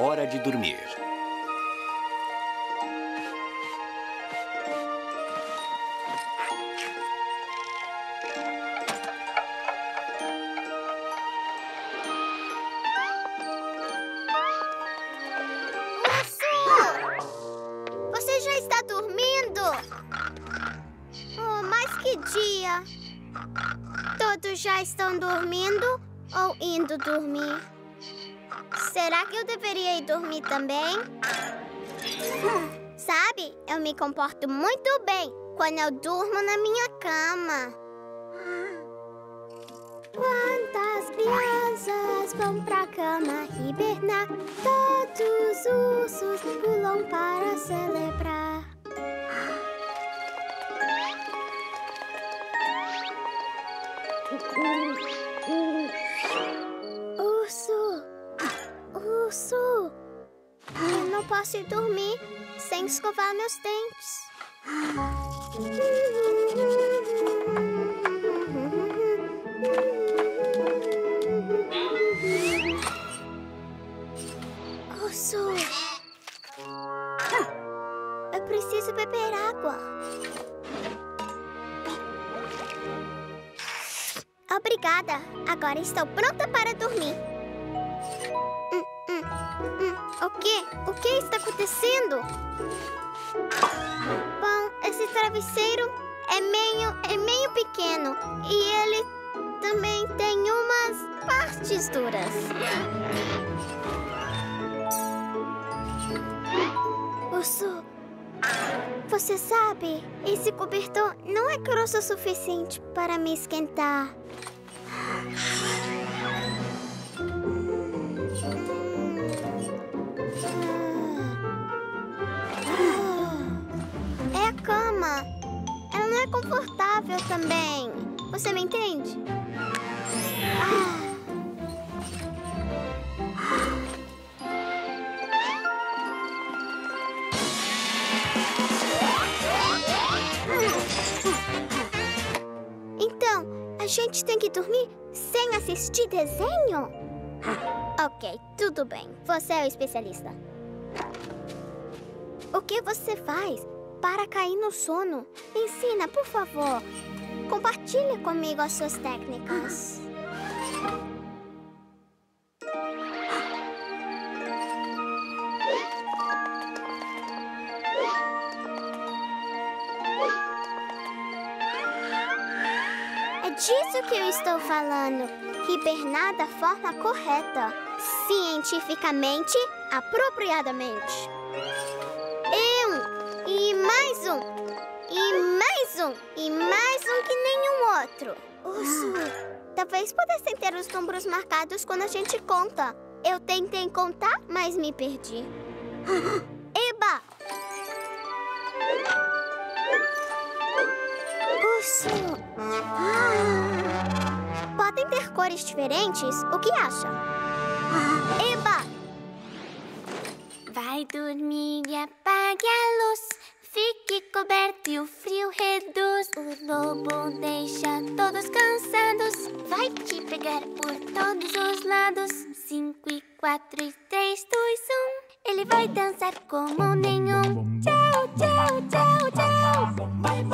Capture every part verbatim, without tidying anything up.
hora de dormir. Você já está dormindo? Oh, mas que dia! Todos já estão dormindo ou indo dormir? Será que eu deveria ir dormir também? Sabe, eu me comporto muito bem quando eu durmo na minha cama. Quantas crianças vão pra cama hibernar? Todos os ursos pulam para celebrar. Urso! Urso! Eu não posso ir dormir sem escovar meus dentes. Urso! Eu preciso beber água. Obrigada. Agora estou pronta para dormir. Hum, hum, hum. O quê? O que está acontecendo? Bom, esse travesseiro é meio, é meio pequeno e ele também tem umas partes duras. Urso, você sabe, esse cobertor não é grosso o suficiente para me esquentar. É a cama. Ela não é confortável também. Você me entende? Ah. Então, a gente tem que dormir sem assistir desenho? Ok, tudo bem. Você é o especialista. O que você faz para cair no sono? Me ensina, por favor. Compartilhe comigo as suas técnicas. É disso que eu estou falando. Hibernar da forma correta. Cientificamente, apropriadamente. E um, e mais um, e mais um, e mais um que nenhum outro. Urso, talvez pudessem ter os números marcados quando a gente conta. Eu tentei contar, mas me perdi. Eba! Urso! Podem ter cores diferentes? O que acha? Eba! Vai dormir e apague a luz. Fique coberto e o frio reduz. O lobo deixa todos cansados. Vai te pegar por todos os lados. Cinco e quatro e três, dois, um. Ele vai dançar como nenhum. Tchau, tchau, tchau, tchau.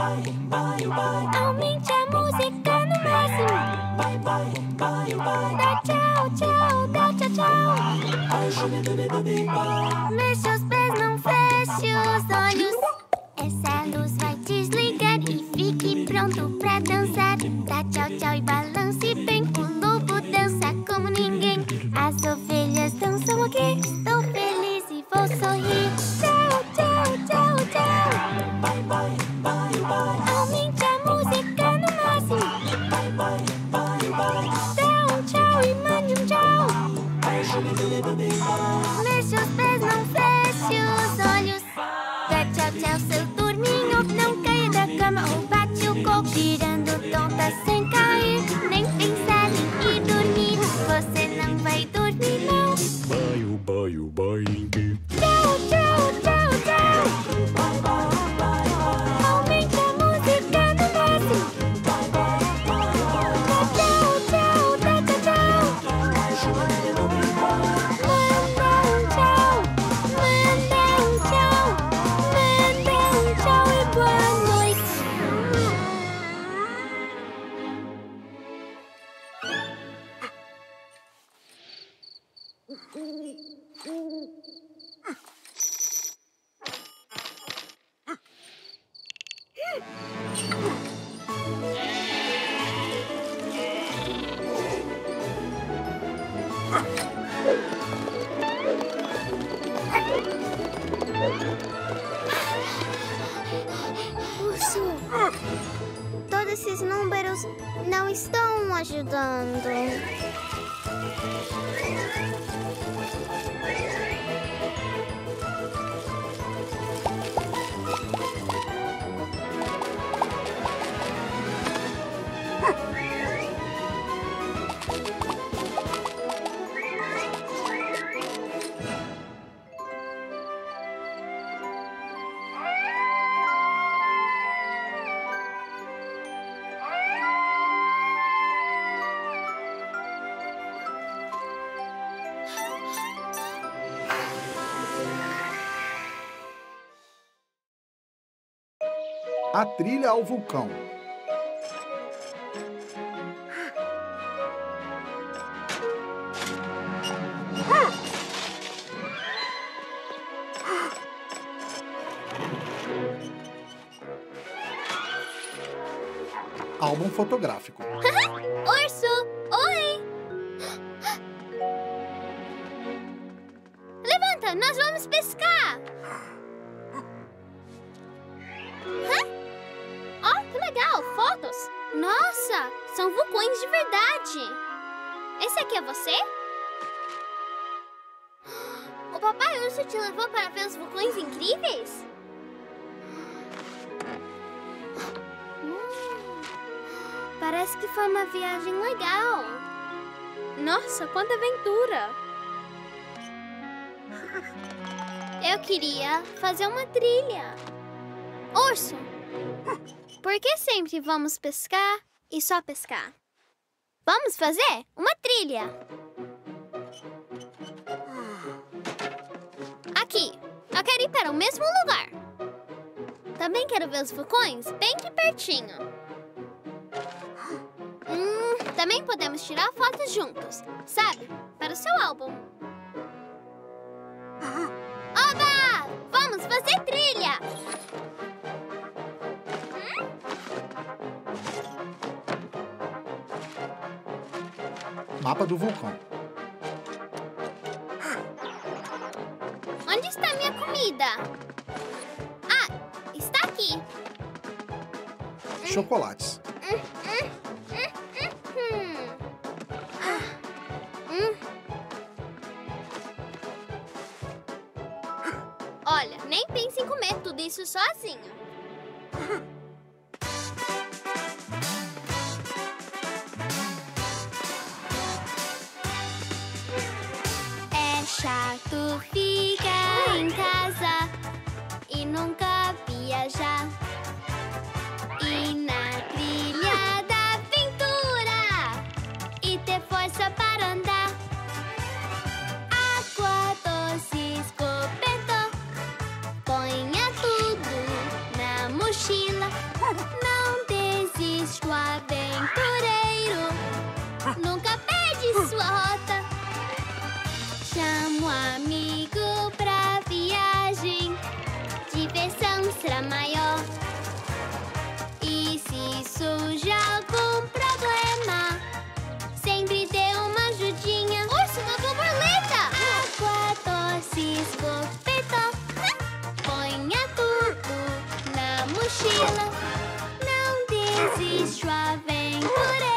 Aumente a música no máximo. Dá tchau, tchau, dá tchau, tchau. Mexe os pés, não feche os olhos. Essa luz vai desligar e fique pronto pra dançar. Dá tchau, tchau e balance bem. O lobo dança como ninguém. As ovelhas dançam aqui. Estou feliz e vou sorrir. Tchau, tchau, tchau, tchau. Aumente a música no máximo. Dá um tchau e mande um tchau. Mexe os pés, não feche os olhos. Dá tchau, tchau, seu turminho. Não caia da cama ou bate o coco. Girando tonta sem cair, nem fique Urso, todos esses números não estão ajudando. A trilha ao vulcão. Álbum fotográfico. Urso, oi! Levanta, nós vamos pescar! Hã? Oh, que legal! Fotos! Nossa, são vulcões de verdade! Esse aqui é você? O papai urso te levou para ver os vulcões incríveis? Parece que foi uma viagem legal. Nossa, quanta aventura! Eu queria fazer uma trilha. Urso, por que sempre vamos pescar e só pescar? Vamos fazer uma trilha. Aqui, eu quero ir para o mesmo lugar. Também quero ver os vulcões bem de pertinho. Hum, também podemos tirar fotos juntos, sabe? Para o seu álbum. Oba! Vamos fazer trilha! Mapa do vulcão. Onde está minha comida? Ah, está aqui. Chocolates. Olha, nem pense em comer tudo isso sozinho. É chato ficar em casa e nunca viajar. E na trilha da aventura e ter força para andar. Água doce, escobeto, ponha tudo na mochila. Não desiste o aventureiro, nunca perde sua rota. Chama um amigo pra viagem, diversão será maior. E se surge algum problema, sempre dê uma ajudinha. Urso, uma borboleta! Água doce, escobeto, ponha tudo na mochila. Não desiste o aventureiro,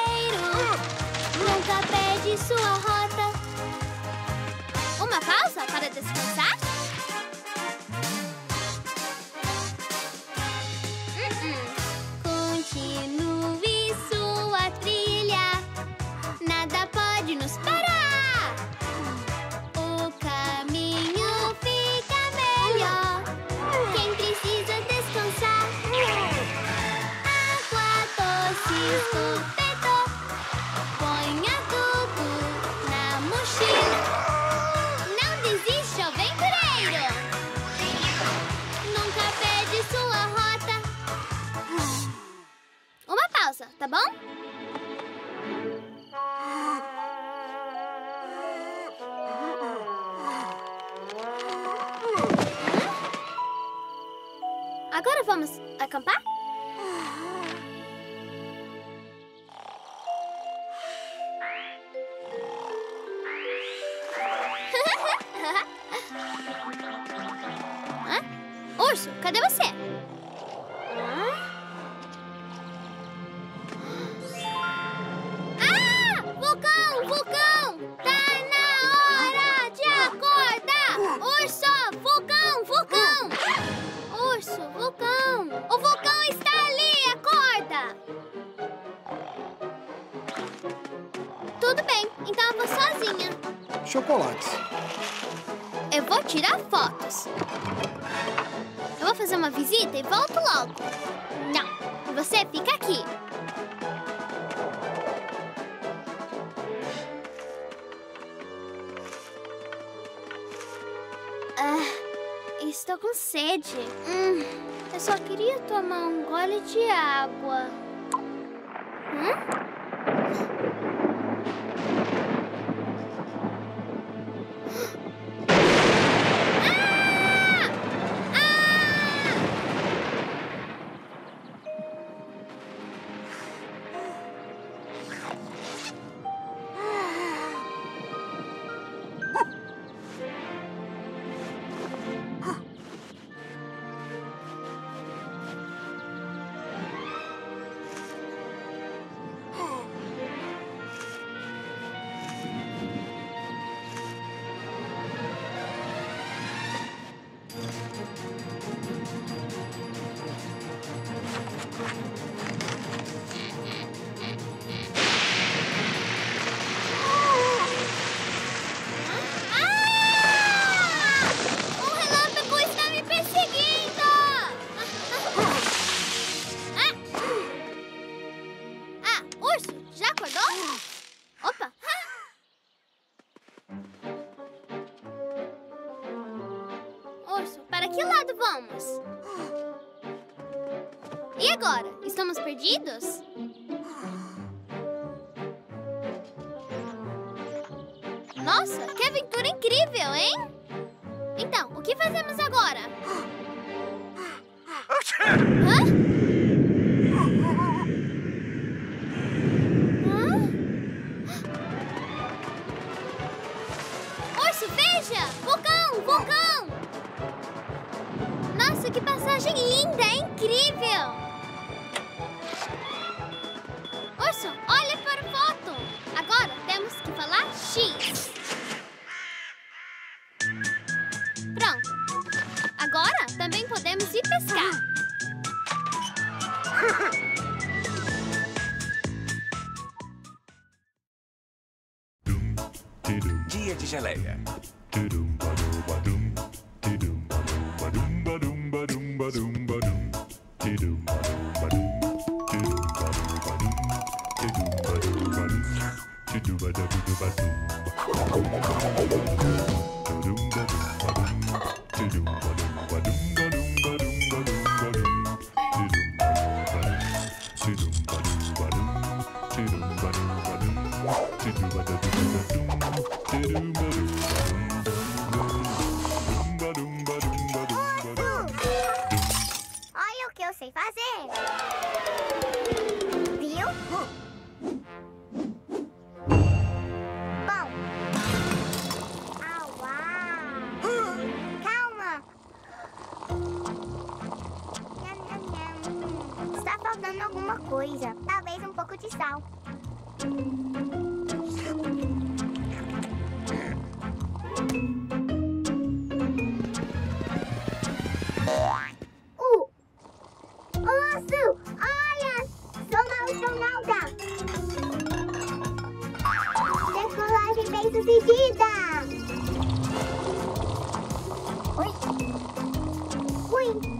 nunca perde sua rota. Uma pausa para descansar? Continue sua trilha, nada pode nos parar. O caminho fica melhor, quem precisa descansar. Água doce, escobeto, ponha tudo na mochila. Não desiste, aventureiro! Agora vamos acampar? Hã? Urso, cadê você? Hã? Ah! Vulcão! Vulcão! Tá na hora de acordar! Urso! Vulcão! Vulcão! Urso! Vulcão! O vulcão está ali! Acorda! Tudo bem, então eu vou sozinha. Chocolates. Eu vou tirar fotos. Eu vou fazer uma visita e volto logo. Não, você fica aqui. Ah, estou com sede. Hum, eu só queria tomar um gole de água. Hum? Para que lado vamos? E agora? Estamos perdidos? Nossa, que aventura incrível, hein? Então, o que fazemos agora? Hã? Hã? Urso, veja! Vulcão! Vulcão! Nossa, que passagem linda! É incrível! Urso, olha para a foto! Agora temos que falar X. Pronto. Agora também podemos ir pescar. Dia de geleia. Olha o que eu sei fazer. Viu? Bom. Ah, uau. Calma. Nham, nham, nham. Está faltando alguma coisa. Talvez um pouco de sal. Uh! Urso! Olha! Sou uma astronauta! Decolagem bem sucedida! Oi! Ui!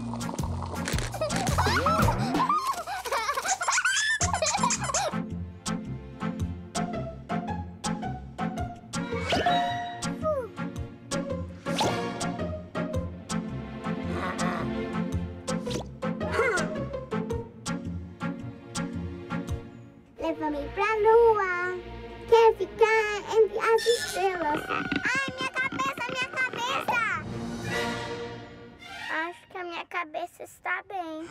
Leva-me pra lua. Quero ficar entre as estrelas. Ai, minha cabeça, minha cabeça! Acho que a minha cabeça está bem.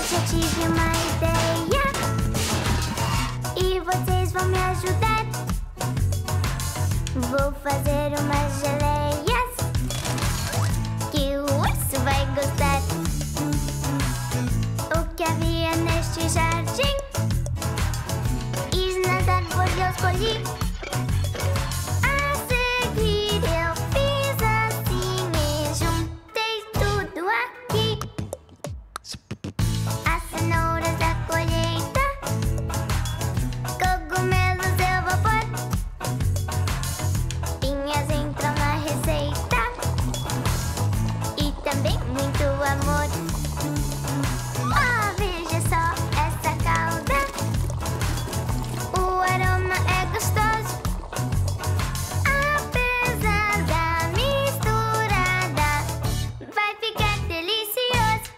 já tive uma ideia e vocês vão me ajudar. Vou fazer umas geleias que o urso vai gostar. O que havia neste jardim e nas árvores eu escolhi. A seguir eu fiz assim e juntei tudo aqui. As cenouras da colheita, cogumelos eu vou pôr. Pinhas entram na receita e também muito amor. Oh, veja só essa calda, o aroma é gostoso. Apesar da misturada, vai ficar delicioso.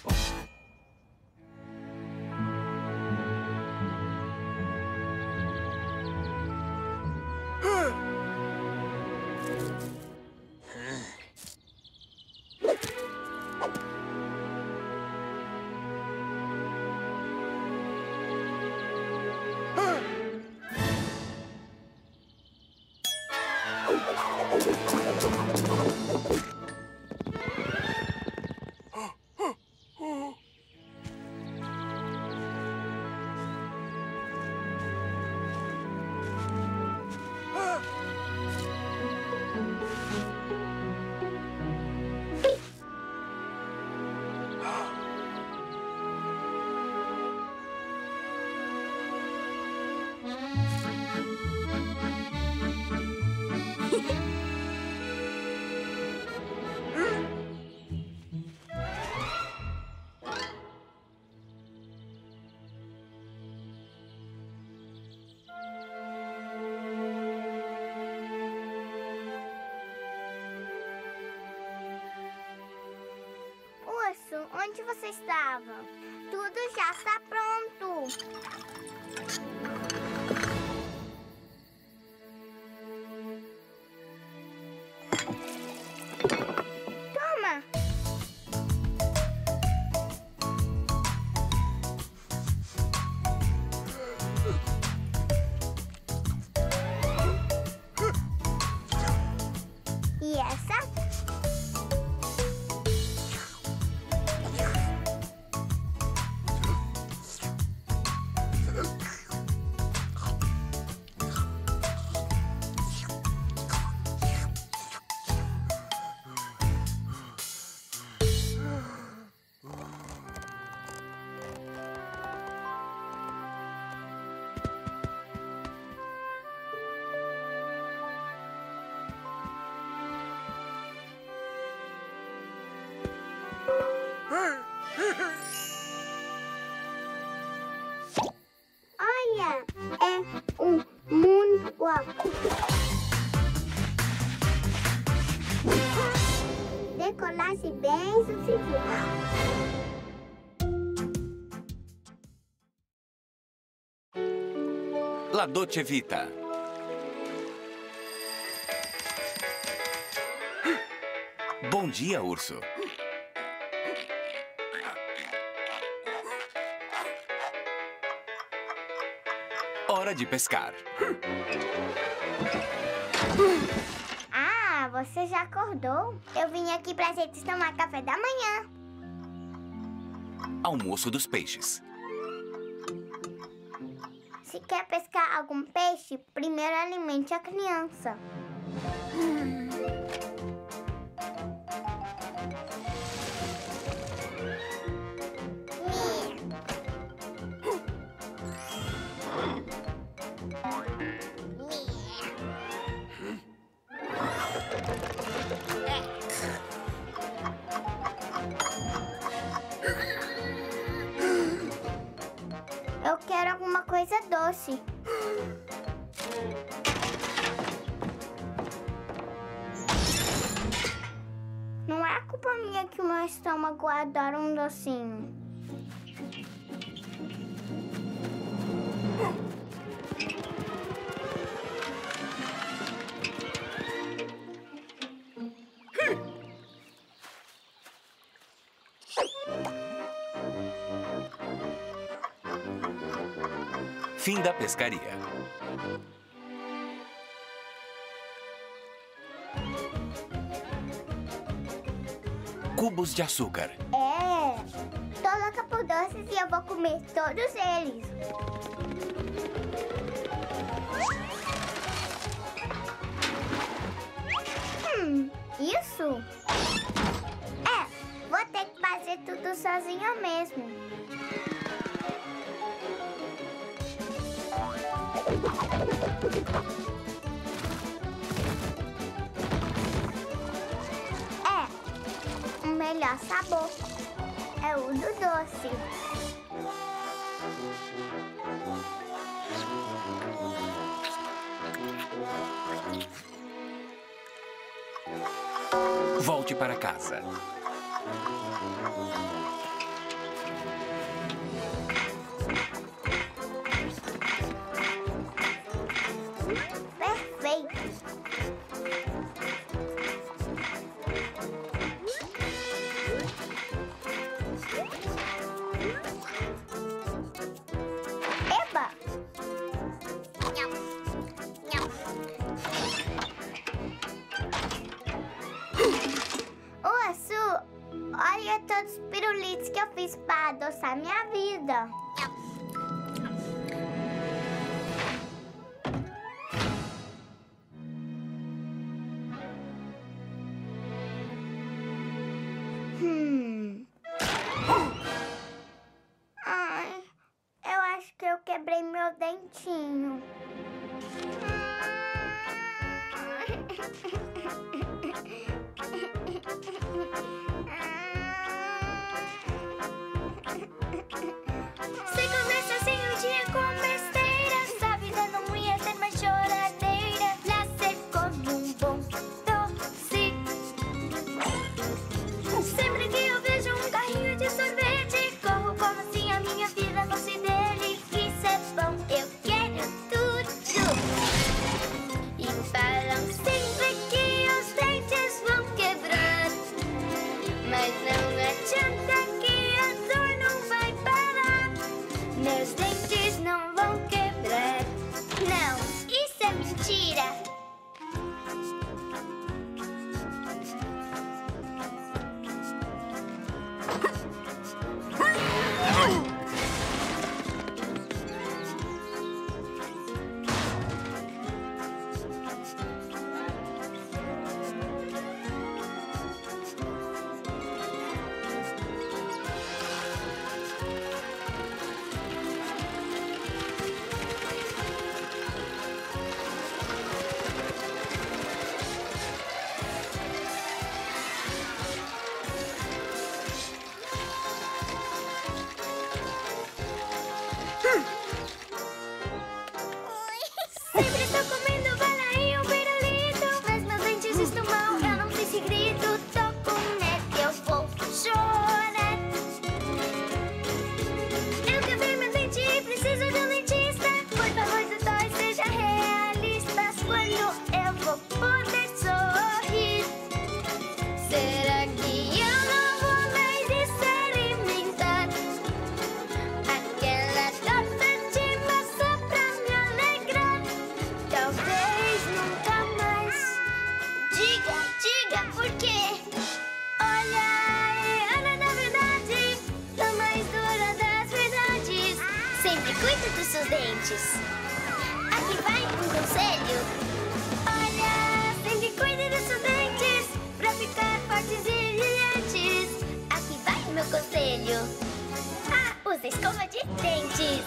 Urso, onde você estava? Tudo já está pronto. Toma! E essa? Olha, é um mundo guapo. Decolar-se bem sucedido. La Dolce Vita. Bom dia, urso. Hora de pescar. Ah, você já acordou? Eu vim aqui pra gente tomar café da manhã. Almoço dos peixes. Se quer pescar algum peixe, primeiro alimente a criança. Eu quero alguma coisa doce. Não é culpa minha que o meu estômago adora um docinho. Fim da pescaria. Cubos de açúcar. É, tô louca por doces e eu vou comer todos eles. Hum, isso? É, vou ter que fazer tudo sozinha mesmo. É, o melhor sabor é o do doce. Volte para casa. Perfeito. Eba! Nham, nham. Ô, Açu, olha todos os pirulitos que eu fiz para adoçar minha vida. Hum. Ai, eu acho que eu quebrei meu dentinho. Se começa assim o dia com besteiras, a vida não ia ser mais choradeira. Nascer como um bom doce. Sempre que eu vejo um carrinho de sorvete, corro como se a minha vida fosse dele. Isso é bom, eu quero tudo. E falam sempre que os dentes vão quebrar, mas não adianta que a dor não vai parar. Meus dentes não vão quebrar. Não, isso é mentira. Sempre tô comendo bala e um pirulito, mas meus dentes estão mal, eu não sei se grito. Tô com medo que eu vou chorar. Eu quebrei meu dente e preciso de um dentista. Por favor, doutor, seja realista. Quando eu vou poder sorrir? Será que eu não vou mais experimentar aquela torta de maçã pra me alegrar? Talvez nunca mais. Diga, diga por quê? Olha, é Ana da verdade, a mais dura das verdades. Sempre cuide dos seus dentes. Aqui vai um conselho. Olha, sempre cuide dos seus dentes pra ficar fortes e brilhantes. Aqui vai meu conselho. Ah, use escova de dentes.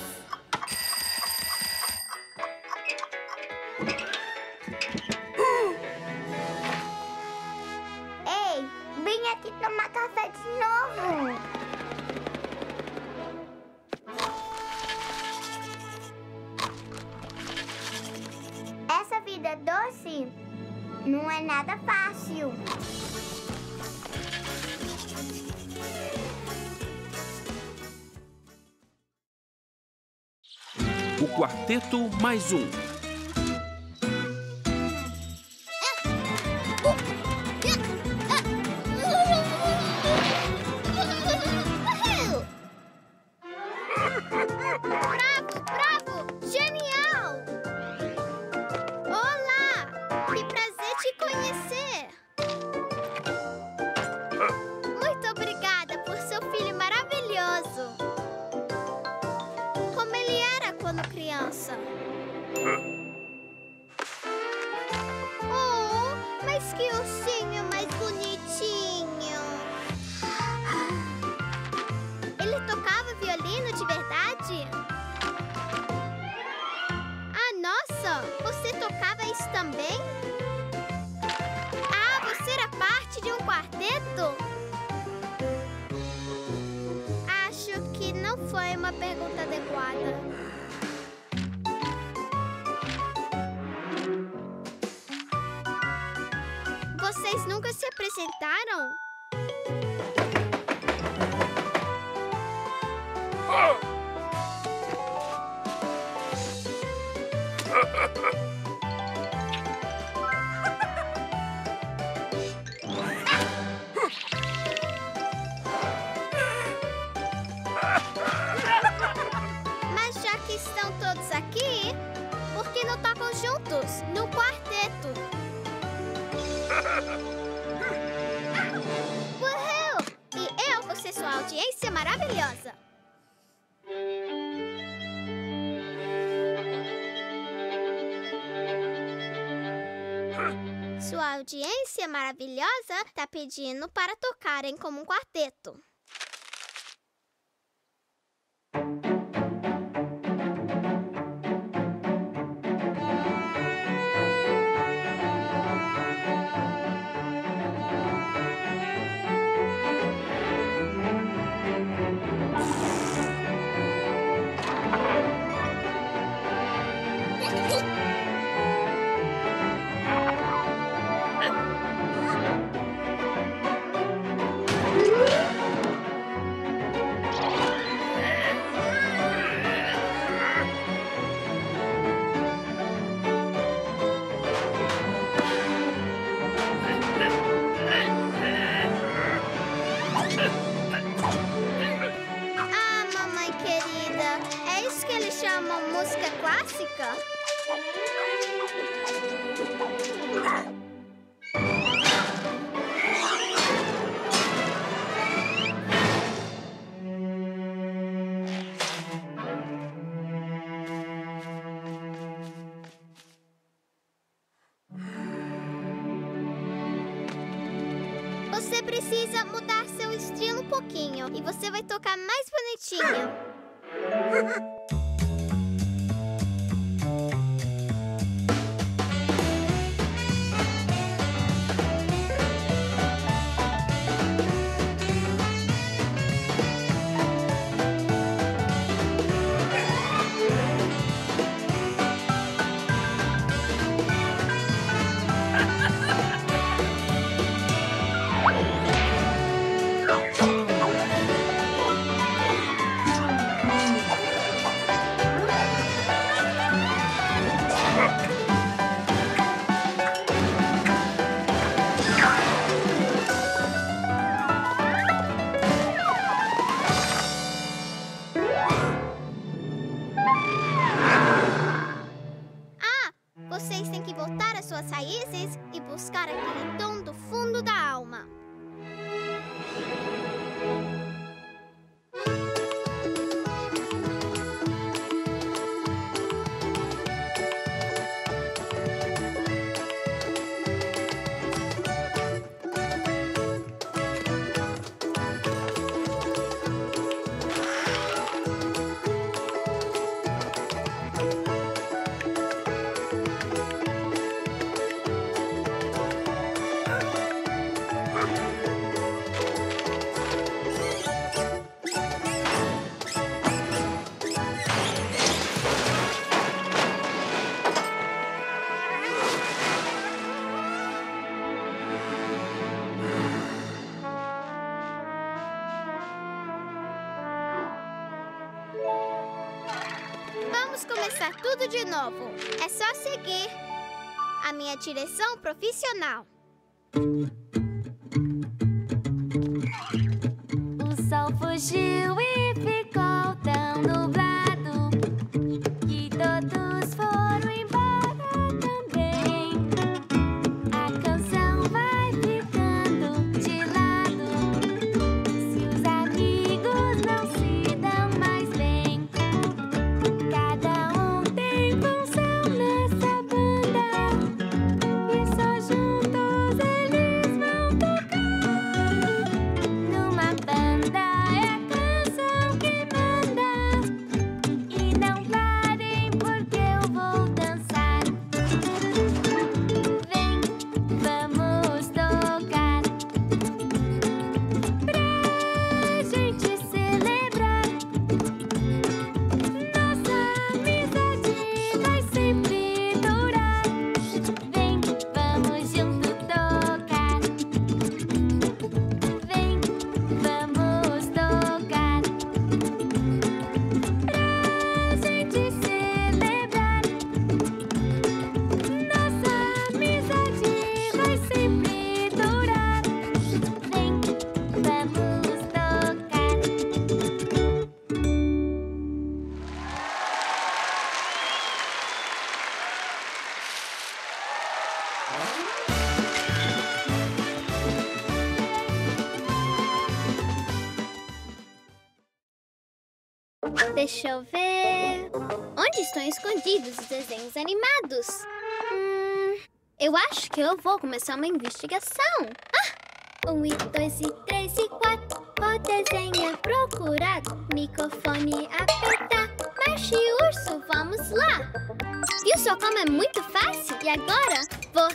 Ei, vem aqui tomar café de novo. Essa vida doce não é nada fácil. O quarteto mais um. Bravo, bravo! te conhecer. Muito obrigada por seu filho maravilhoso. Como ele era quando criança. Oh, mas que ursinho mais bonitinho. Ele tocava violino de verdade? Ah, nossa! Você tocava isso também? Ah, você era parte de um quarteto? Acho que não foi uma pergunta adequada. Vocês nunca se apresentaram? Mas já que estão todos aqui, por que não tocam juntos, no quarteto? Uhul! E eu vou ser sua audiência maravilhosa. Sua audiência maravilhosa tá pedindo para tocarem como um quarteto. Ah, mamãe querida, é isso que eles chamam música clássica? Você precisa mudar seu estilo um pouquinho e você vai tocar mais bonitinho. Vocês têm que voltar às suas raízes e buscar aquele tom do fundo da alma. Vamos começar tudo de novo. É só seguir a minha direção profissional. O sol fugiu e ficou tão nublado que todos foram embora também. A Deixa eu ver... Onde estão escondidos os desenhos animados? Hum, eu acho que eu vou começar uma investigação. Ah! Um, e dois, e três, e quatro. O desenho é procurado. Microfone apertar. Marcha e urso, vamos lá. Viu só como é muito fácil? E agora vou